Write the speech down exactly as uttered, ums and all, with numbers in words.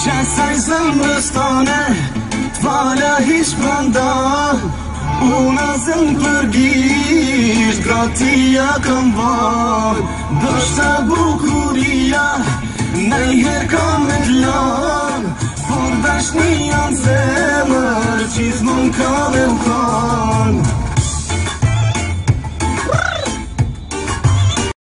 që saj zemrës tane, t'fala hiq branda. Una zemë përgisht, gratia kam var. Dështë bukuria, nejher kam me t'lan. Por dashnia në zemër, qizmon ka me m'kan.